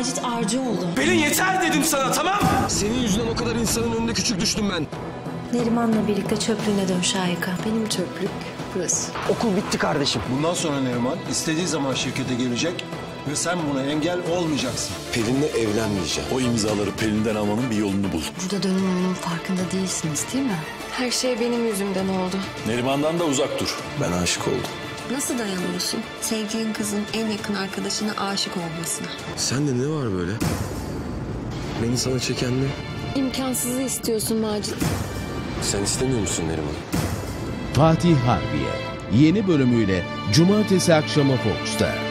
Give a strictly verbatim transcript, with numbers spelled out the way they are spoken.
Macit Arcıoğlu. Pelin yeter dedim sana, tamam? Senin yüzünden o kadar insanın önünde küçük düştüm ben. Neriman'la birlikte çöplüğüne dön Şahika. Benim çöplük burası. Okul bitti kardeşim. Bundan sonra Neriman istediği zaman şirkete gelecek ve sen buna engel olmayacaksın. Pelin'le evlenmeyeceğim. O imzaları Pelin'den almanın bir yolunu bul. Burada dönümünün farkında değilsiniz değil mi? Her şey benim yüzümden oldu. Neriman'dan da uzak dur. Ben aşık oldum. Nasıl dayanıyorsun sevdiğin kızın en yakın arkadaşına aşık olmasına? Sende ne var böyle? Beni sana çeken ne? İmkansızı istiyorsun Macit. Sen istemiyor musun Neriman? Fatih Harbiye yeni bölümüyle Cumartesi akşamı Fox'ta.